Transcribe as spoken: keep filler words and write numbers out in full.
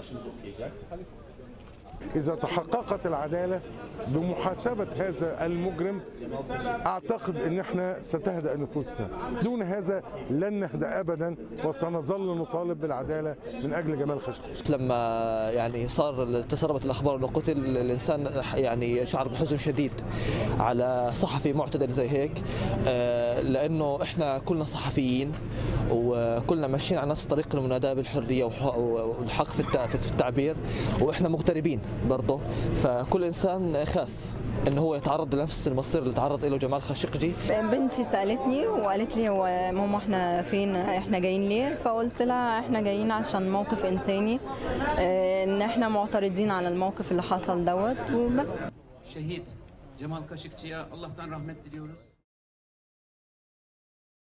إذا تحققت العدالة بمحاسبة هذا المجرم أعتقد أن احنا ستهدأ نفوسنا، دون هذا لن نهدأ أبدا وسنظل نطالب بالعدالة من أجل جمال خاشقجي. لما يعني صار تسربت الأخبار أنه قتل، الإنسان يعني شعر بحزن شديد على صحفي معتدل زي هيك، لأنه احنا كلنا صحفيين وكلنا ماشيين على نفس طريق المناداة بالحرية والحق في التعبير، وإحنا مغتربين برضه، فكل إنسان خاف إنه هو يتعرض لنفس المصير اللي تعرض له جمال خاشقجي. بنتي سألتني وقالت لي هو ماما إحنا فين، إحنا جايين ليه؟ فقلت لها إحنا جايين عشان موقف إنساني، إن إحنا معترضين على الموقف اللي حصل دوت وبس. Şehit Cemal Kaşıkçı'ya Allah'tan rahmet diliyoruz.